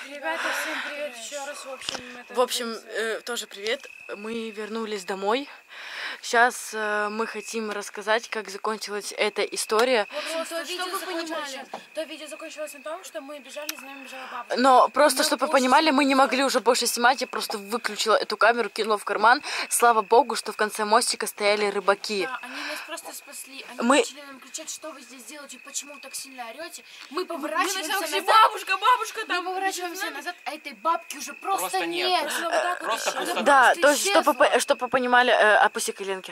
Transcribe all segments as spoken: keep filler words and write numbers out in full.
Ребята, всем привет еще раз. В общем, это в общем э, тоже привет. Мы вернулись домой. Сейчас э, мы хотим рассказать, как закончилась эта история. Просто, чтобы вы понимали, то видео закончилось на том, что мы бежали, за нами бежала бабушка. Но просто, чтобы вы понимали, мы не могли уже больше снимать. Я просто выключила эту камеру, кинула в карман. Слава богу, что в конце мостика стояли рыбаки. Да, они нас просто спасли. Они мы... начали нам кричать, что вы здесь делаете, почему так сильно орете. Мы поворачиваемся мы назад. Бабушка, бабушка, там. Мы поворачиваемся назад, а этой бабки уже просто, Просто нет. нет. Просто, вот так Просто вот, пустота. Да, просто то есть, исчезла. чтобы, чтобы вы понимали, э, опусти коленки.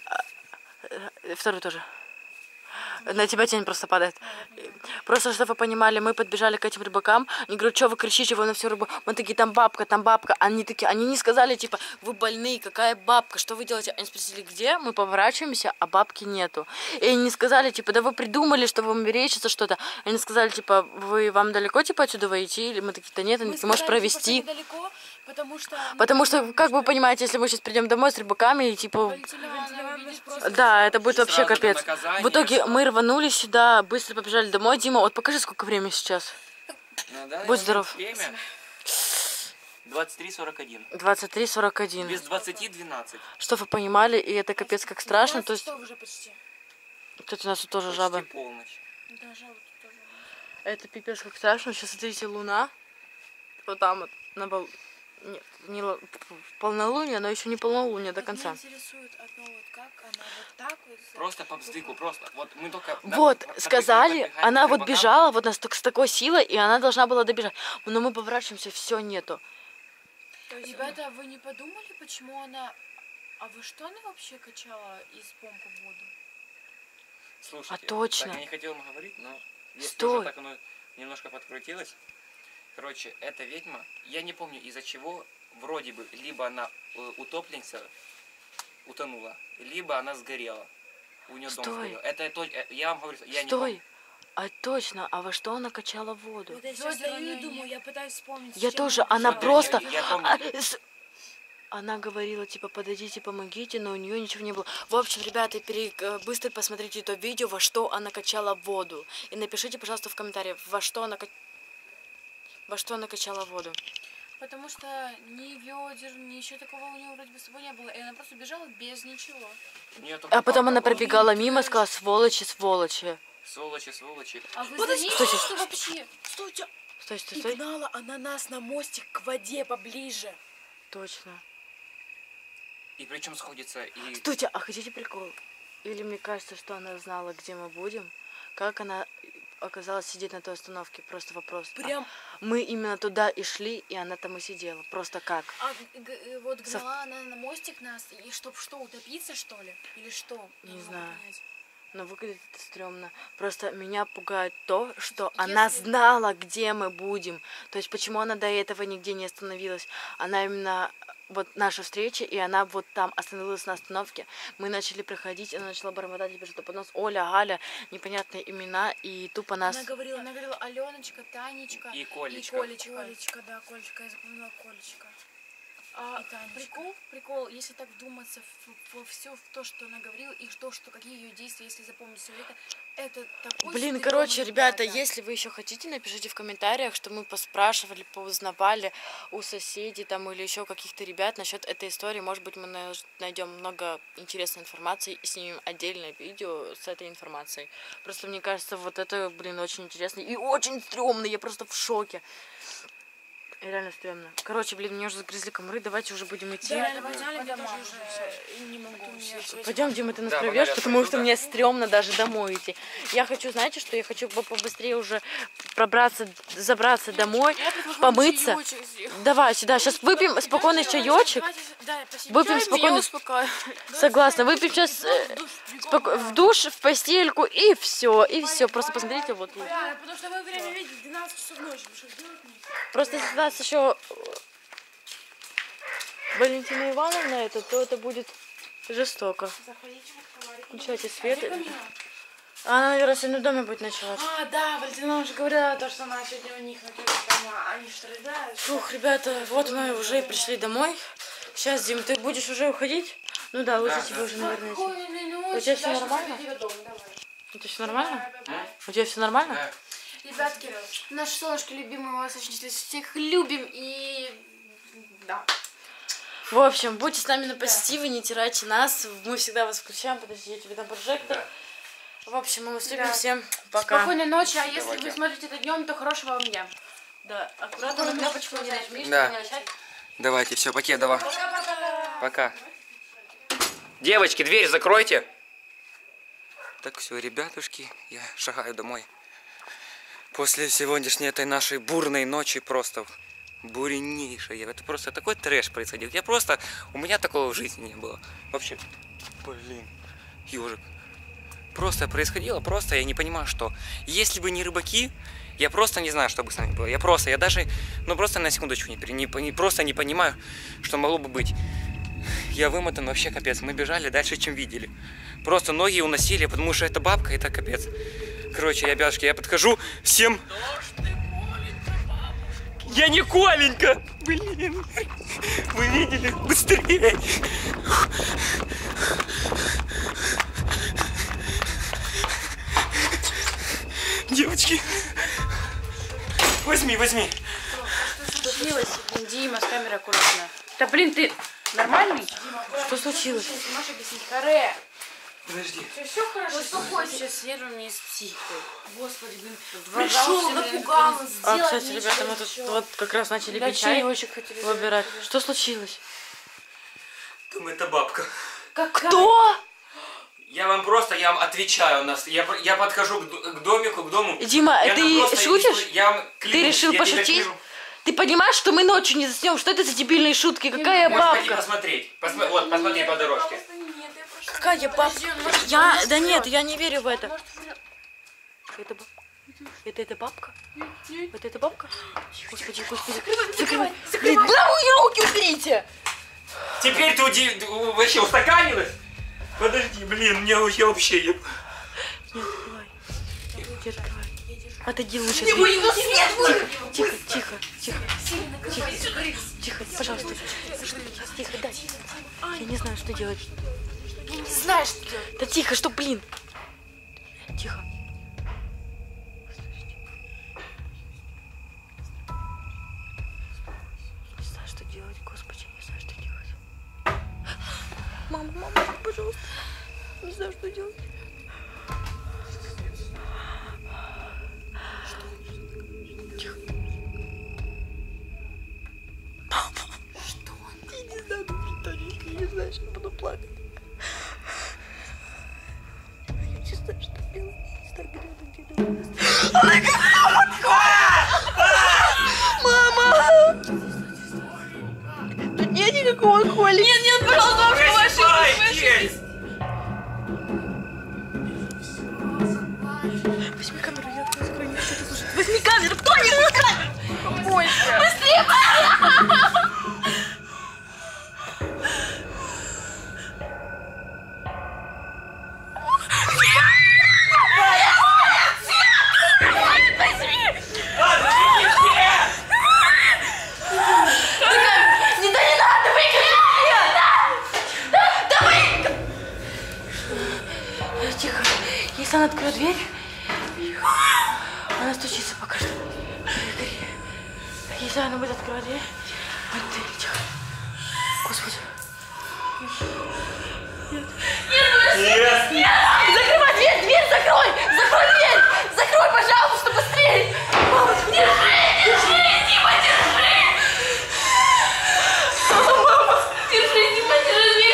Второй тоже. На тебя тень просто падает. Просто, чтобы вы понимали, мы подбежали к этим рыбакам. Они говорят, что вы кричите, вы на всю рыбу. Мы такие, там бабка, там бабка. Они такие, они не сказали, типа, вы больные, какая бабка, что вы делаете? Они спросили, где? Мы поворачиваемся, а бабки нету. И они не сказали, типа, да вы придумали, что вам мерещится что-то. Они сказали, типа, вы вам далеко, типа, отсюда выйти? Или мы такие, да нет, они такие, можешь провести. Типа, далеко, потому что... Потому что, как вы понимаете, если мы сейчас придем домой с рыбаками, и типа... Да, это будет вообще капец. В итоге мы рванули сюда, быстро побежали домой. Дима, вот покажи, сколько времени сейчас. Ну, Будь здоров. Время двадцать три сорок один. двадцать три сорок один. Без двадцати двенадцать. Чтобы вы понимали, и это капец как страшно. То есть... уже почти. Тут у нас тут тоже Почти жабы. полночь. Да, жабы тут тоже. Это пипец как страшно. Сейчас, смотрите, луна. Вот там вот, на бол... Нет, не л... полнолуние, но еще не полнолуние до конца. Меня интересует одно, вот как она вот так вот... Просто по вздыху, просто. Вот мы только... Вот, да, сказали, подбегаем она к вот рыбакам. бежала вот нас с такой силой, и она должна была добежать. Но мы поворачиваемся, все нету. Ребята, вы не подумали, почему она... А вы что она вообще качала из помпы воду? Слушайте, А точно. Так, я не хотел вам говорить, но если Стой. уже так оно немножко подкрутилось. Короче, эта ведьма, я не помню из-за чего, вроде бы, либо она э, утопленница утонула, либо она сгорела. У нее дом Стой. сгорел. Это то, э, я вам говорю, я не Стой. помню. А точно, а во что она качала воду? Вот я сейчас стою и думаю, я пытаюсь вспомнить. Я с чем тоже, она она Я- бежала. просто... я- я помню. А, с- Она говорила, типа, подойдите, помогите, но у нее ничего не было. В общем, ребята, пере... э, быстро посмотрите это видео, во что она качала воду. И напишите, пожалуйста, в комментариях, во что она, ка- во что она качала воду. Потому что ни ведер, ни еще такого у нее вроде бы с собой не было. И она просто бежала без ничего. У неё только А потом палка она была. пробегала мимо, сказала, сволочи, сволочи. Сволочи, сволочи. А вы Подожди, заметили, стойте. что вообще... Стойте! Стой, стой, И стой. гнала она нас на мостик к воде поближе. Точно. И причем сходится и... Стойте, а хотите прикол? Или мне кажется, что она знала, где мы будем? Как она оказалась сидеть на той остановке? Просто вопрос. А Прям мы именно туда и шли, и она там и сидела. Просто как? А г- э, вот Сов- гнала она на мостик нас, и чтоб что, утопиться, что ли? Или что? Я Не могу знаю. понять. Но выглядит это стрёмно. Просто меня пугает то, что Если- она знала, где мы будем. То есть почему она до этого нигде не остановилась? Она именно вот наша встреча, и она вот там остановилась на остановке. Мы начали проходить, она начала бормотать тебе что-то под нос. Оля, Галя, непонятные имена, и тупо нас... Она говорила, она говорила Аленочка, Танечка И Колечка. И Колечка. Колечка, да, Колечка, я запомнила Колечка. А, И Танечка. прикол, прикол, если так вдуматься в- во все в то, что она говорила, и то, что какие ее действия, если запомнить все это, это такой Блин, стрёмный, короче, ребята, ребята. если вы еще хотите, напишите в комментариях, что мы поспрашивали, поузнавали у соседей там или еще каких-то ребят насчет этой истории. Может быть, мы на- найдем много интересной информации и снимем отдельное видео с этой информацией. Просто мне кажется, вот это, блин, очень интересно и очень стрёмно. Я просто в шоке. Реально стрёмно. Короче, блин, мне уже загрызли комары, давайте уже будем идти. Да, Реально, погнали, по мне домам тоже уже уже не могу. Пойдем, Дима, ты нас Да, проведешь, погнали, потому что пойду, мне стрёмно даже домой идти. Я хочу, знаете, что я хочу по- побыстрее уже пробраться, забраться домой, помыться. Давай сюда, сейчас выпьем спокойный чаечек. Выпьем спокойно. Согласна, выпьем сейчас в душ, в постельку и все, и все. Просто посмотрите, вот. Да, потому что мы время видели двенадцать часов ночи, что делать мне? Просто если нас еще Валентина Ивановна это, то это будет жестоко. Заходите в фонарик. Включайте свет. Она, наверное, сегодня в доме будет ночевать. А, да, Валентина уже говорила, то, что она сегодня у них ночует дома. Они что ли, да? Фух, ребята, вот мы уже пришли домой. Сейчас, Дим, ты будешь уже уходить? Ну да, лучше Да, тебе да. уже, наверное, идти. Спокойной ночи. У тебя всё Дашка, нормально? заходи в дом, давай. У тебя все нормально? Давай, давай. У тебя все нормально? Да. Ребятки, наши солнышки любимые, мы вас очень всех любим и... Да. В общем, будьте с нами на позитиве, не теряйте нас. Мы всегда вас включаем. Подожди, я тебе дам прожектор. Да. В общем, мы вас любим. Да. Всем пока. Спокойной ночи, а если Давайте. вы смотрите это днем, то хорошего вам дня. Да, аккуратно на кнопочку не нажмишь, Да. не начать. Давайте, все, покедова. Пока. Девочки, дверь закройте. Так, все, ребятушки, я шагаю домой. После сегодняшней этой нашей бурной ночи, просто буренейшей. Это просто такой трэш происходил. Я просто... У меня такого в жизни не было. Вообще, блин, ежик. Просто происходило, просто я не понимаю, что. Если бы не рыбаки, я просто не знаю, что бы с нами было. Я просто, я даже, ну просто на секундочку не, не, не просто не понимаю, что могло бы быть. Я вымотан вообще капец. Мы бежали дальше, чем видели. Просто ноги уносили, потому что это бабка, это капец. Короче, я, ребятушки, я подхожу всем... Я не Коленька! Блин! Вы видели? Быстрее! Девочки! Возьми, возьми! Что случилось? Дима, с камерой аккуратно. Да блин, ты нормальный? Что случилось? Маша объяснить. Харе. Подожди. Все хорошо, успокойся. Сейчас нервы мне с психикой. Господи, блин. Пришел, Пришел, напугал, А, сделать кстати, нечего ребята, мы тут еще. вот как раз начали Да, пить чай, чаечек хотели выбирать. Что случилось? Там это бабка. Кто? Я вам просто, я вам отвечаю, у нас, я, я подхожу к, д- к домику, к дому. Дима, я ты нам просто шутишь? не- Я вам клянусь, Ты решил я тебе пошутить? клянусь. Ты понимаешь, что мы ночью не заснем? Что это за дебильные шутки? Какая Можешь пойти бабка? посмотреть. Посмо- Вот, посмотри по дорожке. Пожалуйста, нет, я прошу. Какая бабка? Я... Да нет, я не верю в это. Это бабка? Это эта бабка? Это эта бабка? Господи, господи. Закрывай, закрывай. Блин, да руки уберите! Теперь ты уди- у- вообще устаканилась? Подожди, блин, мне я вообще... я- Не открывай. Не открывай. Отойди лучше. Не будем, ну свет выруби. Тихо, тихо, тихо, Сильно накрывай, закрыть. тихо, пожалуйста. Тихо, дай. Я не знаю, что делать. Я не знаю, что делать. Да тихо, что, блин? Тихо. Не знаю, что делать, господи, не знаю, что делать. Мама, мама, пожалуйста. Не знаю, что делать. Тихо. Что? Я не знаю, Танечка, я не знаю, что буду плакать. Я не знаю, что делать. Я не знаю, где это, где это. Она Мама! Тут нет никакого Коли. Нет, нет, пожалуйста, Просыпайтесь! возьми камеру, я открою, не хочу это слушать. Возьми камеру, кто не возьми камеру? Бойся. Быстрее! Не, да не надо, выключи! Да, да вы! Тихо. Если она откроет дверь, она стучится пока что. Если она будет открывать дверь, вот ты, тихо. Господи. Нет! Закрывай дверь, дверь закрой! Закрой дверь! Закрой, пожалуйста, быстрее! Мамочка, держи, держи, Дима, держи! Мама, держи, Дима, держи!